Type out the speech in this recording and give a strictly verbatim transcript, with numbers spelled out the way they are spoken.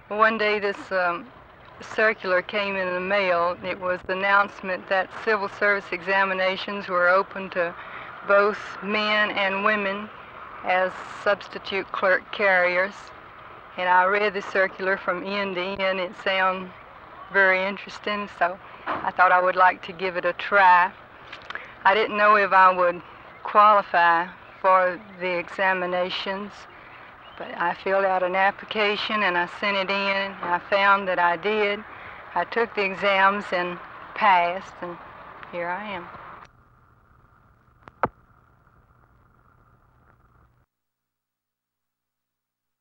One day this um, circular came in the mail. It was the announcement that civil service examinations were open to both men and women as substitute clerk carriers. And I read the circular from end to end. It sounded very interesting, so I thought I would like to give it a try. I didn't know if I would qualify for the examinations, but I filled out an application and I sent it in. I found that I did. I took the exams and passed, and here I am.